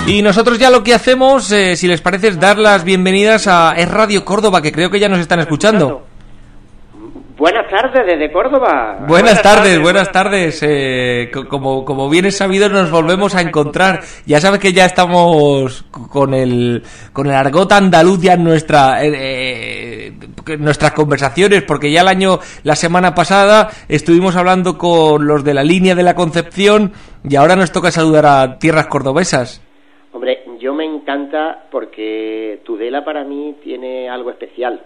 Y nosotros ya lo que hacemos, si les parece, es dar las bienvenidas a Es Radio Córdoba, que creo que ya nos están escuchando. Buenas tardes desde Córdoba. Buenas tardes. Como bien es sabido, nos volvemos a encontrar. Ya sabes que ya estamos con el argot andaluz ya en nuestras conversaciones, porque ya la semana pasada estuvimos hablando con los de la línea de la Concepción y ahora nos toca saludar a tierras cordobesas. Hombre, yo me encanta porque Tudela para mí tiene algo especial.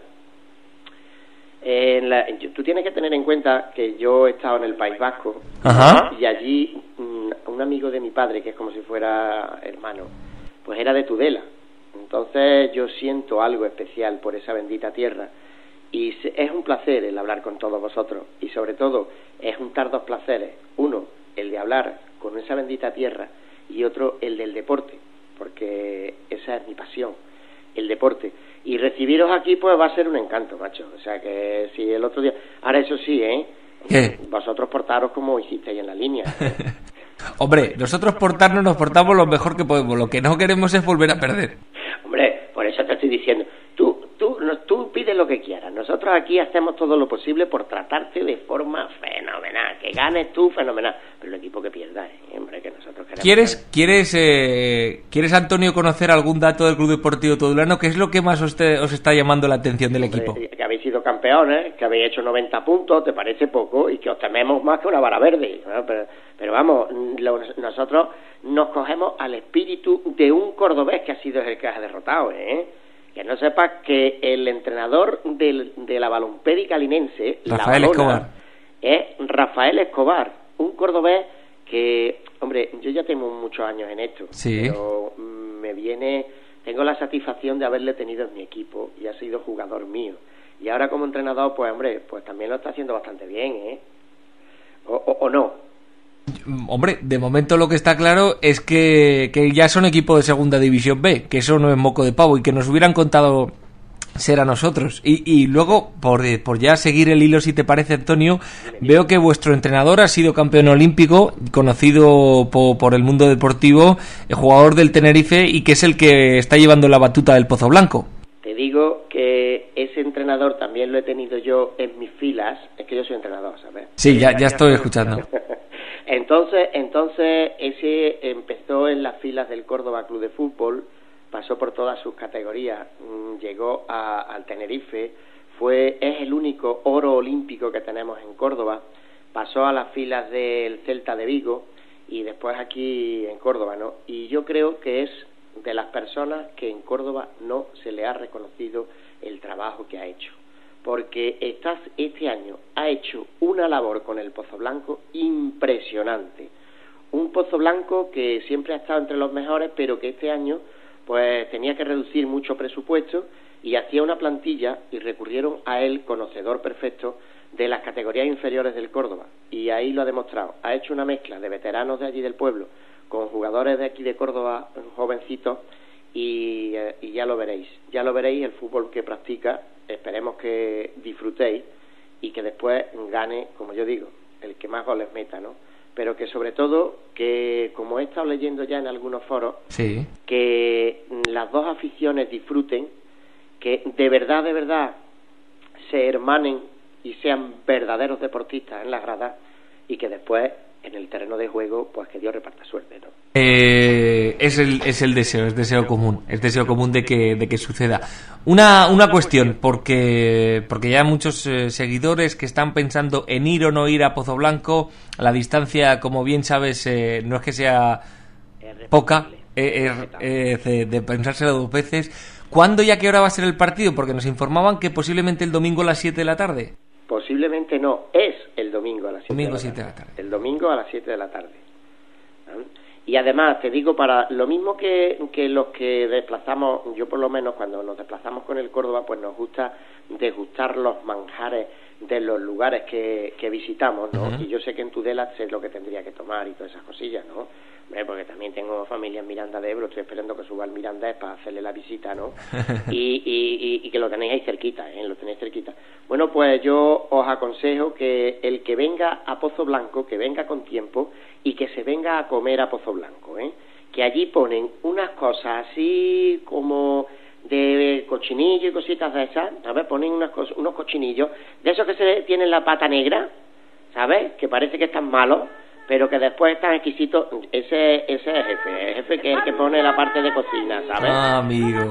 Tú tienes que tener en cuenta que yo he estado en el País Vasco. Ajá. Y allí un amigo de mi padre, que es como si fuera hermano, pues era de Tudela. Entonces yo siento algo especial por esa bendita tierra y es un placer el hablar con todos vosotros, y sobre todo es juntar dos placeres: uno, el de hablar con esa bendita tierra, y otro, el del deporte, porque esa es mi pasión, el deporte. Y recibiros aquí pues va a ser un encanto, macho. O sea que si el otro día... Ahora eso sí, ¿Qué? Vosotros portaros como hicisteis en la línea. Hombre, nosotros nos portamos lo mejor que podemos. Lo que no queremos es volver a perder. Hombre, por eso te estoy diciendo. Tú pides lo que quieras. Nosotros aquí hacemos todo lo posible por tratarte de forma fenomenal. Que ganes tú, fenomenal. Pero el equipo que pierda, hombre, que nosotros queremos... ¿Quieres, Antonio, conocer algún dato del Club Deportivo Tudulano? ¿Qué es lo que más os está llamando la atención del equipo? Que habéis sido campeones, que habéis hecho 90 puntos, ¿te parece poco? Y que os tememos más que una vara verde, ¿no? Pero vamos, nosotros nos cogemos al espíritu de un cordobés que ha sido el que ha derrotado, Que no sepas que el entrenador de la Balompédica linense, Rafael Escobar, es Rafael Escobar, un cordobés que, hombre, yo ya tengo muchos años en esto, sí, pero tengo la satisfacción de haberle tenido en mi equipo y ha sido jugador mío. Y ahora como entrenador, pues hombre, pues también lo está haciendo bastante bien, ¿O no? Hombre, de momento lo que está claro es que ya son equipo de Segunda División B, que eso no es moco de pavo, y que nos hubieran contado ser a nosotros. Y luego, por ya seguir el hilo, si te parece, Antonio, veo que vuestro entrenador ha sido campeón olímpico, conocido por el mundo deportivo, el jugador del Tenerife, y que es el que está llevando la batuta del Pozo Blanco. Te digo que ese entrenador también lo he tenido yo en mis filas. Es que yo soy entrenador, ¿sabes? Sí, ya estoy escuchando. Entonces ese empezó en las filas del Córdoba Club de Fútbol, pasó por todas sus categorías, llegó al Tenerife, es el único oro olímpico que tenemos en Córdoba, pasó a las filas del Celta de Vigo y después aquí en Córdoba, ¿no? Y yo creo que es de las personas que en Córdoba no se le ha reconocido el trabajo que ha hecho, porque este año ha hecho una labor con el Pozo Blanco impresionante. Un Pozo Blanco que siempre ha estado entre los mejores, pero que este año pues tenía que reducir mucho presupuesto y hacía una plantilla, y recurrieron a él, conocedor perfecto de las categorías inferiores del Córdoba, y ahí lo ha demostrado. Ha hecho una mezcla de veteranos de allí del pueblo con jugadores de aquí de Córdoba, jovencitos, y ya lo veréis el fútbol que practica. Esperemos que disfrutéis y que después gane, como yo digo, el que más goles meta, ¿no? Pero que sobre todo, que como he estado leyendo ya en algunos foros, sí, que las dos aficiones disfruten, que de verdad se hermanen y sean verdaderos deportistas en las gradas, y que después en el terreno de juego, pues que Dios reparta suerte, ¿no? Es el deseo común de que suceda. Una cuestión, porque ya hay muchos seguidores que están pensando en ir o no ir a Pozo Blanco. La distancia, como bien sabes, no es que sea poca, de pensárselo dos veces. ¿Cuándo y a qué hora va a ser el partido? Porque nos informaban que posiblemente el domingo a las 7 de la tarde. Posiblemente no, es el domingo a las 7 de la tarde. El domingo a las 7 de la tarde. Y además, te digo, para lo mismo que los que desplazamos, yo por lo menos cuando nos desplazamos con el Córdoba, pues nos gusta degustar los manjares de los lugares que visitamos, ¿no? Uh-huh. Y yo sé que en Tudela sé lo que tendría que tomar y todas esas cosillas, ¿no? Porque también tengo familia en Miranda de Ebro, estoy esperando que suba al Mirandés para hacerle la visita, ¿no? y que lo tenéis ahí cerquita, lo tenéis cerquita. Bueno, pues yo os aconsejo que el que venga a Pozo Blanco, que venga con tiempo y que se venga a comer a Pozo Blanco, que allí ponen unas cosas así como de cochinillo y cositas de esas, ¿sabes? Ponen unos cochinillos de esos que se tienen la pata negra, ¿sabes? Que parece que están malos, pero que después están exquisitos. Ese es el jefe que es el que pone la parte de cocina, ¿sabes? Ah, amigo.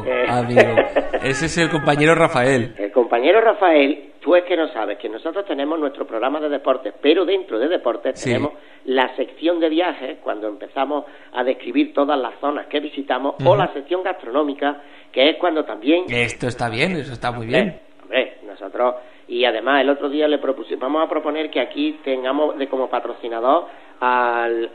Ese es el compañero Rafael. El compañero Rafael, tú es que no sabes que nosotros tenemos nuestro programa de deportes, pero dentro de deportes tenemos la sección de viajes, cuando empezamos a describir todas las zonas que visitamos, o la sección gastronómica, que es cuando también... Esto está bien, eso está muy bien. Hombre, nosotros... Y además el otro día vamos a proponer que aquí tengamos como patrocinador al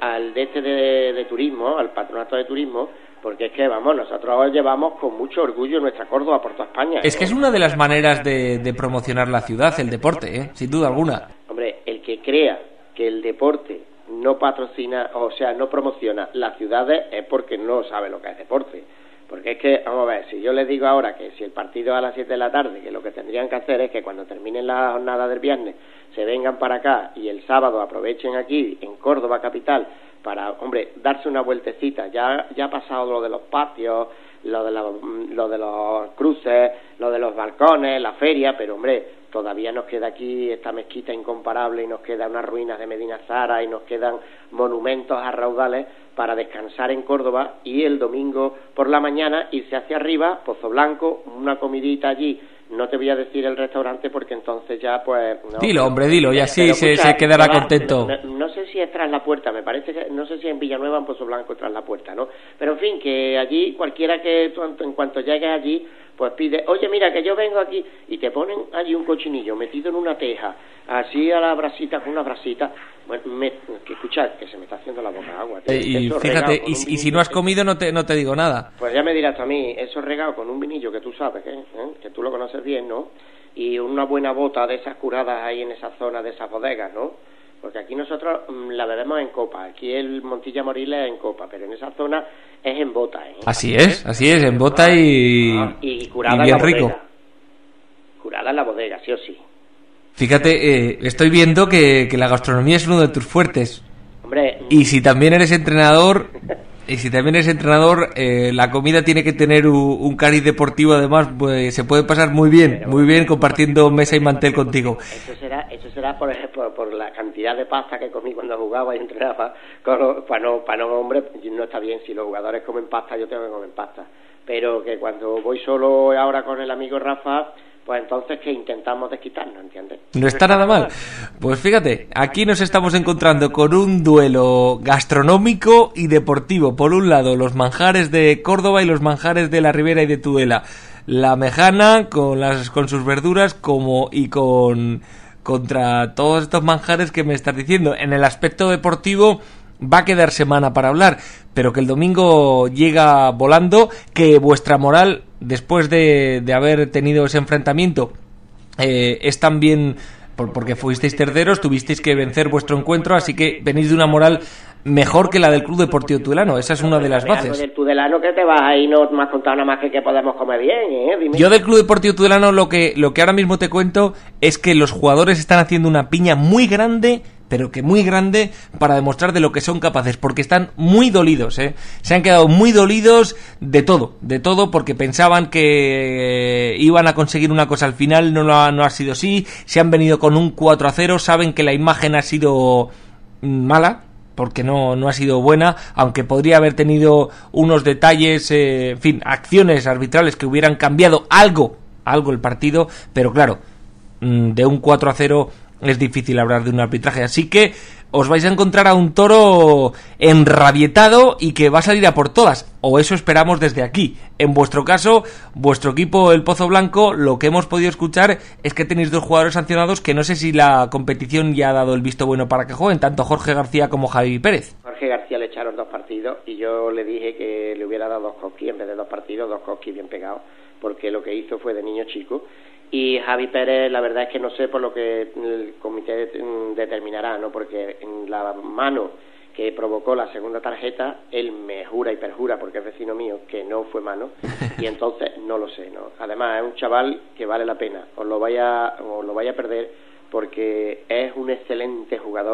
de turismo, al patronato de turismo, porque es que, vamos, nosotros llevamos con mucho orgullo nuestra Córdoba por toda España. Es que es una de las maneras de promocionar la ciudad, el deporte, sin duda alguna. Hombre, el que crea que el deporte no patrocina, o sea, no promociona las ciudades es porque no sabe lo que es deporte. Porque es que, vamos a ver, si yo les digo ahora que si el partido es a las 7 de la tarde, que lo que tendrían que hacer es que cuando terminen la jornada del viernes se vengan para acá y el sábado aprovechen aquí, en Córdoba capital, para, hombre, darse una vueltecita. Ya ha pasado lo de los patios, lo de los cruces, lo de los balcones, la feria, pero, hombre, todavía nos queda aquí esta mezquita incomparable y nos quedan unas ruinas de Medina Zara y nos quedan monumentos a raudales para descansar en Córdoba y el domingo por la mañana irse hacia arriba, Pozo Blanco, una comidita allí. No te voy a decir el restaurante porque entonces ya pues... No, dilo, hombre, dilo, y así se quedará contento. No sé si es tras la puerta, me parece que... No sé si en Villanueva o en Pozo Blanco tras la puerta, ¿no? Pero en fin, que allí cualquiera que tú, en cuanto llegues allí, pues pide, oye, mira, que yo vengo aquí, y te ponen allí un cochinillo metido en una teja, así a la brasita, con una brasita. Bueno, que escuchad, que se me está haciendo la boca agua. Y fíjate, y si no has comido no te digo nada. Pues ya me dirás tú a mí, eso regado con un vinillo que tú sabes, que tú lo conoces bien, ¿no? Y una buena bota de esas curadas ahí en esa zona de esas bodegas, ¿no? Porque aquí nosotros la bebemos en copa, aquí el Montilla Moriles es en copa, pero en esa zona es en bota, ¿eh? Así es, en bota y curada y bien en la rico. bodega. Curada en la bodega, sí o sí. Fíjate, estoy viendo que la gastronomía es uno de tus fuertes. Hombre, y si también eres entrenador, la comida tiene que tener un cariz deportivo, además, pues se puede pasar muy bien compartiendo mesa y mantel contigo. Eso será por ejemplo, por la cantidad de pasta que comí cuando jugaba y entrenaba, para no, hombre, no está bien, si los jugadores comen pasta, yo tengo que comer pasta, pero que cuando voy solo ahora con el amigo Rafa, pues entonces que intentamos desquitarnos, ¿entiendes? No está nada mal. Pues fíjate, aquí nos estamos encontrando con un duelo gastronómico y deportivo. Por un lado, los manjares de Córdoba y los manjares de la Ribera y de Tudela. La mejana con sus verduras contra todos estos manjares que me estás diciendo. En el aspecto deportivo va a quedar semana para hablar, pero que el domingo llega volando, que vuestra moral, después de haber tenido ese enfrentamiento, es también porque fuisteis terceros, tuvisteis que vencer vuestro encuentro, así que venís de una moral mejor que la del Club Deportivo Tudelano. Esa es una de las bases. Del Tudelano que te vas ahí, no me has contado nada más que podemos comer bien, ¿eh? Dime. Yo del Club Deportivo Tudelano lo que ahora mismo te cuento es que los jugadores están haciendo una piña muy grande, pero que muy grande, para demostrar de lo que son capaces, porque están muy dolidos, se han quedado muy dolidos de todo, porque pensaban que iban a conseguir una cosa al final, no ha sido así, se han venido con un 4-0, saben que la imagen ha sido mala, porque no ha sido buena, aunque podría haber tenido unos detalles, en fin, acciones arbitrales que hubieran cambiado algo el partido, pero claro, de un 4-0 es difícil hablar de un arbitraje, así que os vais a encontrar a un toro enrabietado y que va a salir a por todas, o eso esperamos desde aquí. En vuestro caso, vuestro equipo, el Pozo Blanco, lo que hemos podido escuchar es que tenéis dos jugadores sancionados que no sé si la competición ya ha dado el visto bueno para que jueguen, tanto Jorge García como Javi Pérez. Jorge García le echaron 2 partidos y yo le dije que le hubiera dado 2 cosquis en vez de 2 partidos, 2 cosquis bien pegados, porque lo que hizo fue de niño chico. Y Javi Pérez, la verdad es que no sé por lo que el comité determinará, ¿no? Porque en la mano que provocó la segunda tarjeta, él me jura y perjura, porque es vecino mío, que no fue mano, y entonces no lo sé, ¿no? Además, es un chaval que vale la pena, os lo vaya a perder, porque es un excelente jugador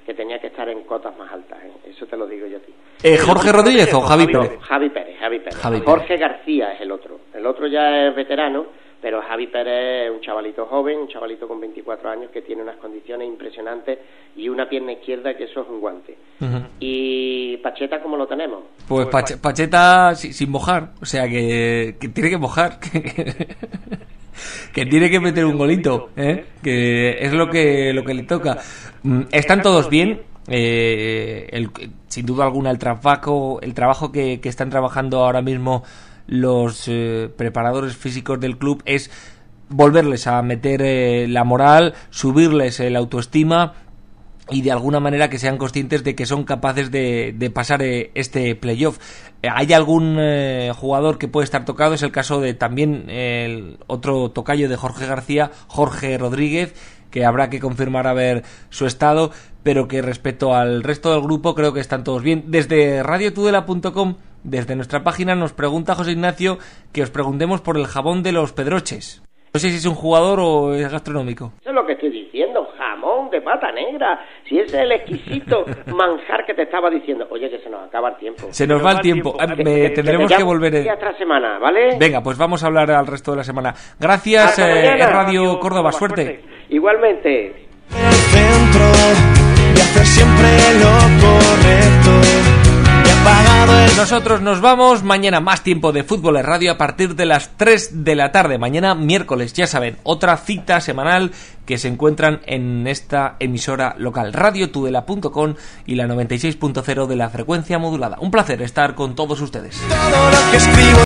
que tenía que estar en cotas más altas, eso te lo digo yo a ti. ¿Jorge Rodríguez o Javi Pérez? Javi Pérez. Jorge García es el otro ya es veterano, pero Javi Pérez es un chavalito joven, un chavalito con 24 años que tiene unas condiciones impresionantes y una pierna izquierda que eso es un guante. ¿Y Pacheta cómo lo tenemos? Pues Pacheta sin mojar, o sea que tiene que mojar, que tiene que meter un golito, que es lo que le toca. Están todos bien. Sin duda alguna el trabajo que están trabajando ahora mismo los preparadores físicos del club es volverles a meter la moral, subirles la autoestima y de alguna manera que sean conscientes de que son capaces de pasar este playoff. Hay algún jugador que puede estar tocado, es el caso de también el otro tocayo de Jorge García, Jorge Rodríguez, que habrá que confirmar a ver su estado, pero que respecto al resto del grupo creo que están todos bien. Desde radiotudela.com, desde nuestra página, nos pregunta José Ignacio que os preguntemos por el jabón de los Pedroches. No sé si es un jugador o es gastronómico. Eso es lo que estoy diciendo, jamón de pata negra. Si ese es el exquisito manjar que te estaba diciendo. Oye, que se nos acaba el tiempo. Se nos va el tiempo. Tendremos que volver. Otra semana, ¿vale? Venga, pues vamos a hablar al resto de la semana. Gracias, Radio Córdoba. Suerte. Igualmente. El centro de hacer siempre lo correcto. Nosotros nos vamos. Mañana más tiempo de Fútbol en Radio a partir de las 3 de la tarde. Mañana miércoles, ya saben, otra cita semanal que se encuentran en esta emisora local, radiotudela.com y la 96.0 de la frecuencia modulada. Un placer estar con todos ustedes. Todo lo que escribo